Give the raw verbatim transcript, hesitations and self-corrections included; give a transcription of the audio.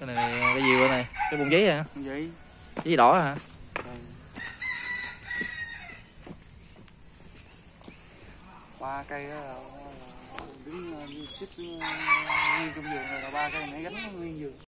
Cái này cái gì bên này? Cái bông giấy hả? Bông giấy. Giấy đỏ hả? Ba cây đó là đứng xếp nguyên trong vườn là ba cây nãy gánh nguyên vườn.